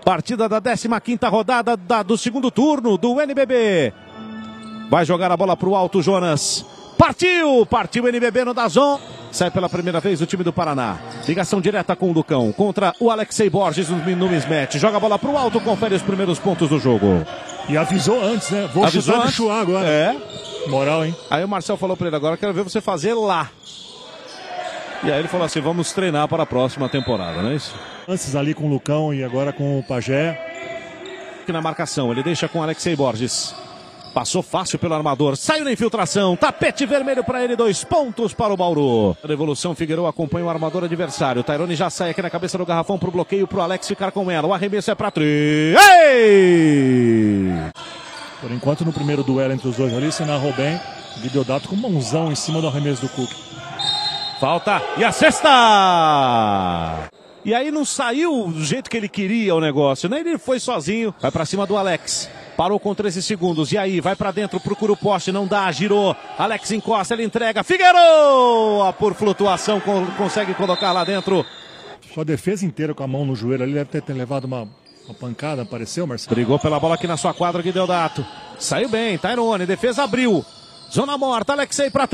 Partida da 15ª rodada do segundo turno do NBB. Vai jogar a bola para o alto, Jonas. Partiu o NBB no DAZN. Sai pela primeira vez o time do Paraná. Ligação direta com o Lucão contra o Alexei Borges no mismatch. Joga a bola para o alto, confere os primeiros pontos do jogo. E avisou antes, né? Vou chutar de chuar agora. É. Moral, hein? Aí o Marcel falou para ele agora, quero ver você fazer lá. E aí ele falou assim, vamos treinar para a próxima temporada, não é isso? Antes ali com o Lucão e agora com o Pajé. Aqui na marcação, ele deixa com o Alexei Borges. Passou fácil pelo armador, saiu na infiltração, tapete vermelho para ele, 2 pontos para o Bauru. A devolução, Figueiredo acompanha o armador adversário. Tairone já sai aqui na cabeça do garrafão pro bloqueio, pro Alex ficar com ela. O arremesso é para 3. Ei! Por enquanto, no primeiro duelo entre os dois ali, se narrou bem. Guideodato com mãozão em cima do arremesso do Cook. Falta e a cesta! E aí não saiu do jeito que ele queria o negócio, né? Ele foi sozinho, vai para cima do Alex. Parou com 13 segundos. E aí, vai pra dentro, procura o poste. Não dá, girou. Alex encosta, ele entrega. Figueiredo! Por flutuação, consegue colocar lá dentro. Sua defesa inteira com a mão no joelho ali. Deve ter levado uma pancada, apareceu, Marcelo? Brigou pela bola aqui na sua quadra, Guideodato. Saiu bem, Tairone. Defesa abriu. Zona morta, Alexei pra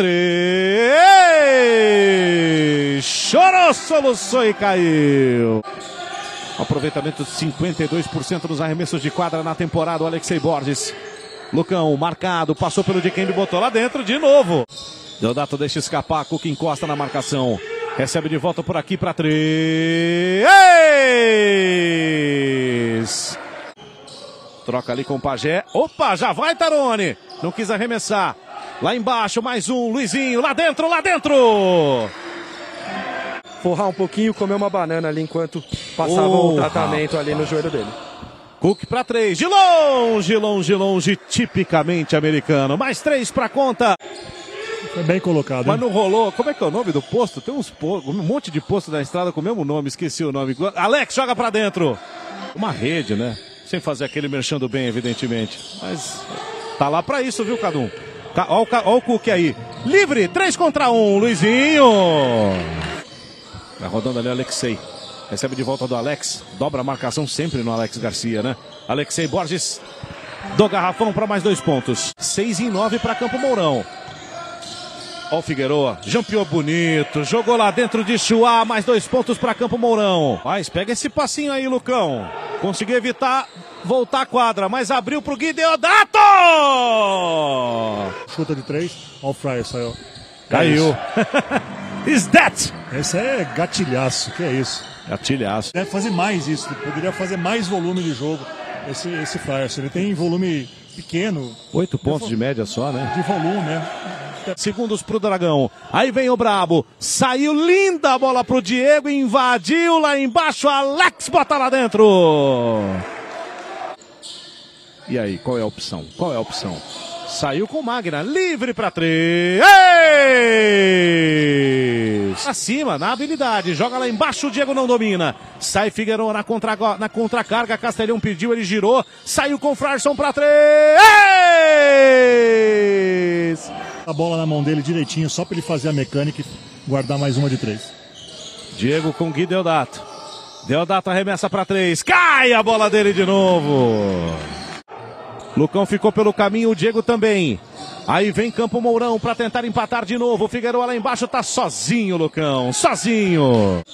3. Chorou, soluçou e caiu. Aproveitamento de 52% nos arremessos de quadra na temporada, o Alexei Borges. Lucão, marcado, passou pelo Dikembe, botou lá dentro de novo. Deodato deixa escapar, Cook encosta na marcação. Recebe de volta por aqui para 3. Troca ali com o Pajé. Opa, já vai, Tairone. Não quis arremessar. Lá embaixo, mais um, Luizinho, lá dentro, lá dentro. Forrar um pouquinho, comer uma banana ali enquanto passava o tratamento ali no joelho dele. Cook para 3, de longe, tipicamente americano. Mais 3 para conta. Foi bem colocado. Mas não rolou. Como é que é o nome do posto? Tem um monte de posto na estrada com o mesmo nome, esqueci o nome. Alex joga para dentro. Uma rede, né? Sem fazer aquele merchando bem, evidentemente. Mas tá lá para isso, viu, Cadu? Olha o Cook aí. Livre, 3 contra 1, Luizinho. Vai rodando ali o Alexei. Recebe de volta do Alex. Dobra a marcação sempre no Alex Garcia, né? Alexei Borges do garrafão para mais 2 pontos. 6-9 para Campo Mourão. Ó o Figueiredo. Jampeou bonito. Jogou lá dentro de Chuá. Mais 2 pontos para Campo Mourão. Mas pega esse passinho aí, Lucão. Conseguiu evitar voltar à quadra. Mas abriu pro Guideodato. Chuta de 3. Ó o Fryer, saiu. Caiu. Is that? Esse é gatilhaço, que é isso? Gatilhaço. Deve fazer mais isso, poderia fazer mais volume de jogo, esse Flyers. Ele tem volume pequeno. 8 pontos de média só, né? De volume, né? Segundos pro Dragão. Aí vem o Brabo. Saiu linda a bola pro Diego, invadiu lá embaixo, Alex bota lá dentro. E aí, qual é a opção? Qual é a opção? Saiu com Magna, livre para 3. Acima, na habilidade. Joga lá embaixo, o Diego não domina. Sai Figueiredo na contracarga. Castelhão pediu, ele girou. Saiu com o Frarson para 3. A bola na mão dele direitinho, só para ele fazer a mecânica e guardar mais uma de 3. Diego com Gui Deodato. Deodato arremessa para 3. Cai a bola dele de novo. Lucão ficou pelo caminho, o Diego também. Aí vem Campo Mourão para tentar empatar de novo. O Figueiredo lá embaixo tá sozinho, Lucão. Sozinho.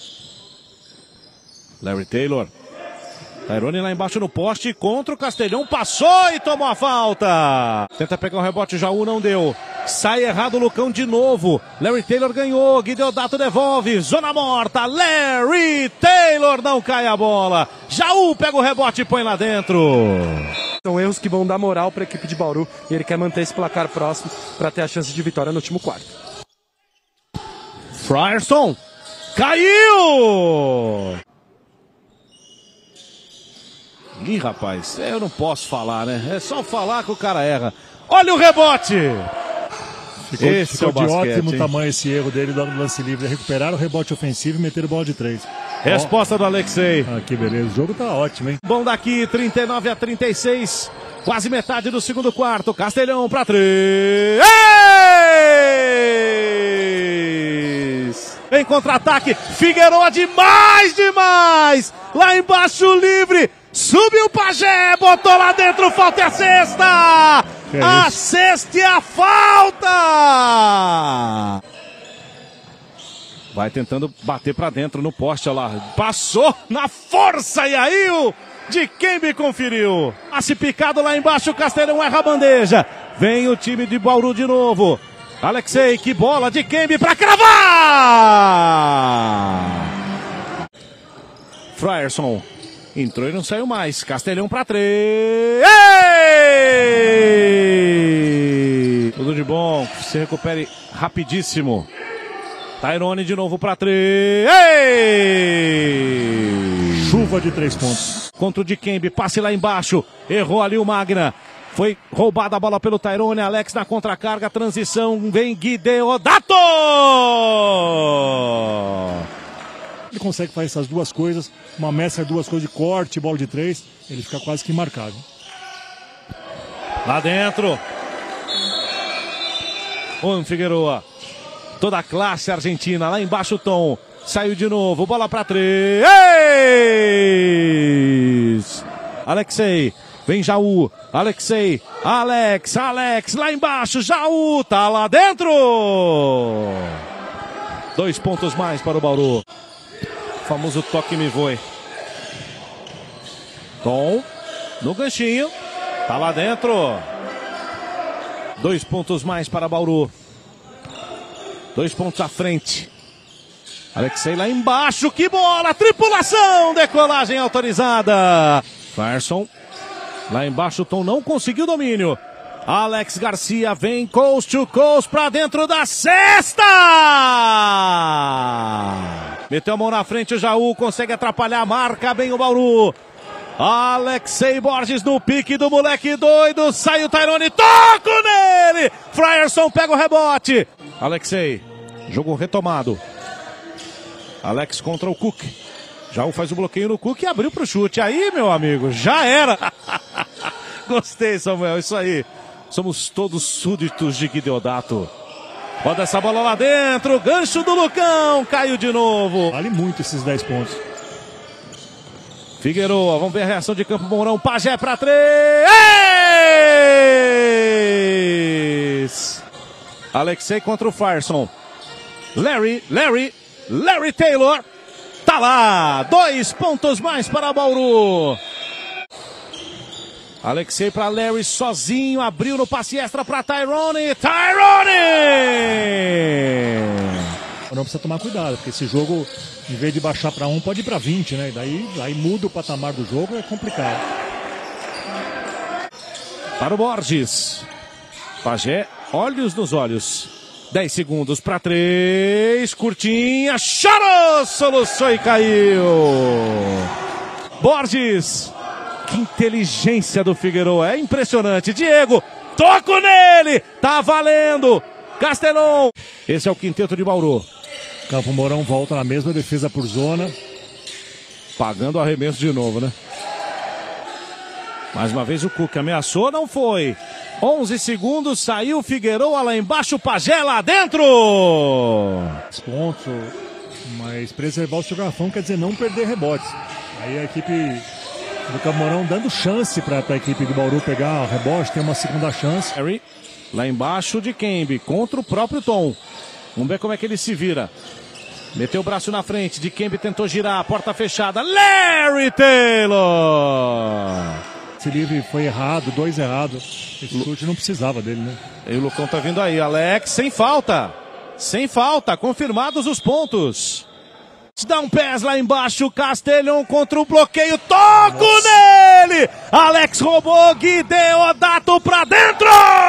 Larry Taylor. Tairone lá embaixo no poste contra o Castelhão. Passou e tomou a falta. Tenta pegar o rebote, Jaú não deu. Sai errado o Lucão de novo. Larry Taylor ganhou. Guideodato devolve. Zona morta. Larry Taylor não cai a bola. Jaú pega o rebote e põe lá dentro. São erros que vão dar moral para a equipe de Bauru e ele quer manter esse placar próximo para ter a chance de vitória no último quarto. Frierson caiu! Ih, rapaz, eu não posso falar, né? É só falar que o cara erra. Olha o rebote! Ficou de ótimo tamanho esse erro dele do lance livre. Recuperar o rebote ofensivo e meter bola de 3. Resposta do Alexei. Ah, que beleza. O jogo tá ótimo, hein? Bom daqui, 39-36. Quase metade do segundo quarto. Castelhão para 3. em contra-ataque. Figueroa demais. Lá embaixo livre. Subiu o Pajé, botou lá dentro, falta é a sexta. A sexta e a falta. Vai tentando bater pra dentro no poste, olha lá. Passou na força e aí o Dikembe conferiu. Passe picado lá embaixo, o Castelão erra a bandeja. Vem o time de Bauru de novo. Alexei, que bola, Dikembe pra cravar! Frierson entrou e não saiu mais. Castelhão pra 3. Ei! Tudo de bom, se recupere rapidíssimo. Tyrone de novo pra 3. Ei! Chuva de 3 pontos. Contra o Dikembe, passe lá embaixo. Errou ali o Magna. Foi roubada a bola pelo Tyrone. Alex na contracarga, transição. Vem Gui Deodato! Ele consegue fazer essas duas coisas. Uma mescla de duas coisas de corte, bola de 3. Ele fica quase que marcado. Lá dentro. Figueroa. Toda a classe argentina. Lá embaixo o Tom. Saiu de novo. Bola para 3. Alexei. Vem Jaú. Alexei. Alex. Lá embaixo. Jaú. Tá lá dentro. 2 pontos mais para o Bauru. O famoso toque me voe. Tom. No ganchinho. Tá lá dentro. 2 pontos mais para Bauru. 2 pontos à frente. Alexei lá embaixo, que bola! Tripulação! Decolagem autorizada. Frierson. Lá embaixo o Tom não conseguiu domínio. Alex Garcia vem coast to coast pra dentro da cesta! Meteu a mão na frente o Jaú, consegue atrapalhar, marca bem o Bauru. Alexei Borges no pique do moleque doido. Sai o Tyrone, toco nele! Frierson pega o rebote. Alexei, jogo retomado. Alex contra o Cook. Jaú faz o bloqueio no Cook e abriu pro chute. Aí, meu amigo, já era. Gostei, Samuel, isso aí. Somos todos súditos de Gui Deodato. Roda essa bola lá dentro. Gancho do Lucão. Caiu de novo. Vale muito esses 10 pontos. Figueroa, vamos ver a reação de Campo Mourão. Pajé pra 3. Alexei contra o Frierson. Larry Taylor. Tá lá. 2 pontos mais para Bauru. Alexei para Larry sozinho. Abriu no passe extra para Tyrone. Não precisa tomar cuidado, porque esse jogo, em vez de baixar para 1, pode ir para 20, né? E daí muda o patamar do jogo, é complicado. Para o Borges. Pajé, olhos nos olhos. 10 segundos para 3. Curtinha. Chorou! Soluçou e caiu. Borges. Que inteligência do Figueroa. É impressionante. Diego. Toco nele. Tá valendo. Castelão. Esse é o quinteto de Bauru. Campo Mourão volta na mesma defesa por zona. Pagando o arremesso de novo, né? Mais uma vez o Cook ameaçou, não foi. 11 segundos, saiu o Figueroa lá embaixo, Pajé lá dentro. Ponto, mas preservar o seu garrafão quer dizer não perder rebotes. Aí a equipe do Campo Mourão dando chance para a equipe do Bauru pegar o rebote, ter uma segunda chance. Harry, lá embaixo de Dikembe, contra o próprio Tom. Vamos ver como é que ele se vira. Meteu o braço na frente, Dikembe tentou girar, porta fechada. Larry Taylor! Esse livre foi errado, 2 errados. Esse chute não precisava dele, né? E o Lucão tá vindo aí, Alex, sem falta. Sem falta, confirmados os pontos. Dá um pés lá embaixo, Castelhão contra o bloqueio, toco nele! Alex roubou, Gui Deodato pra dentro!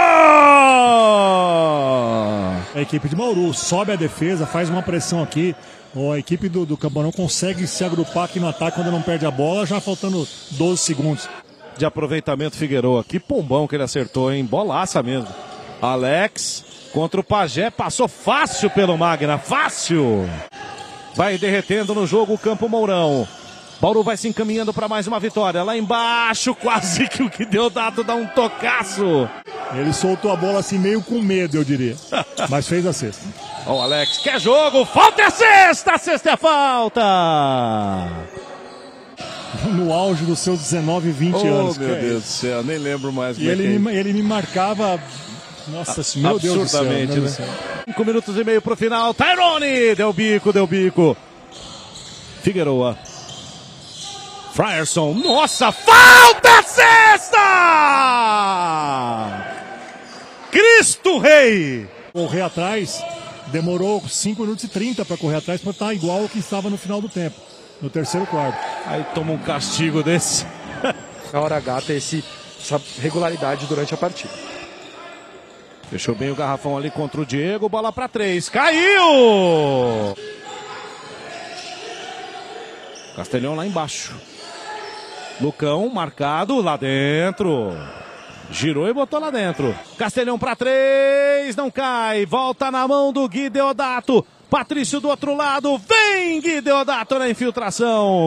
A equipe de Bauru sobe a defesa, faz uma pressão aqui. A equipe do Campo Mourão consegue se agrupar aqui no ataque quando não perde a bola, já faltando 12 segundos. De aproveitamento Figueroa, que pombão que ele acertou, hein? Bolaça mesmo. Alex contra o Pajé, passou fácil pelo Magna, fácil! Vai derretendo no jogo o Campo Mourão. Bauru vai se encaminhando para mais uma vitória. Lá embaixo, quase que o que deu dado dá um tocaço. Ele soltou a bola assim meio com medo, eu diria. Mas fez a cesta. Ó, o Alex, quer jogo, falta é sexta, sexta é falta! No auge dos seus 19, 20 anos. Oh, meu Deus do céu, nem lembro mais. E ele me marcava, nossa senhora, meu Deus do céu. Absurdamente, né? 5 minutos e meio pro final, Tyrone, deu bico. Figueroa. Frierson, nossa, falta sexta! Cristo Rei! Correr atrás, demorou 5 minutos e 30 para correr atrás, para estar igual ao que estava no final do tempo, no terceiro quarto. Aí toma um castigo desse. Na hora H ter essa regularidade durante a partida. Fechou bem o garrafão ali contra o Diego, bola para 3, caiu! Castelhão lá embaixo. Lucão marcado lá dentro. Girou e botou lá dentro. Castelhão para 3, não cai. Volta na mão do Gui Deodato. Patrício do outro lado. Vem Gui Deodato na infiltração.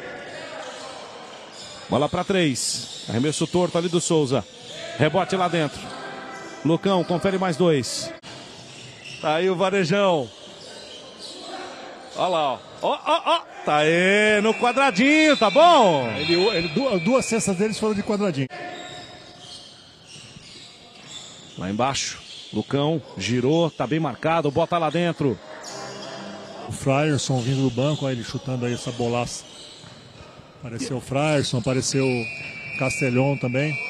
Bola para 3. Arremesso torto ali do Souza. Rebote lá dentro. Lucão confere mais 2. Tá aí o Varejão. Olha lá, ó. Ó. Tá aí no quadradinho, tá bom? Duas cestas deles foram de quadradinho. Lá embaixo, Lucão girou, tá bem marcado, bota lá dentro. O Frierson vindo do banco, aí ele chutando aí essa bolaça. Apareceu o Frierson, apareceu o Castelhão também.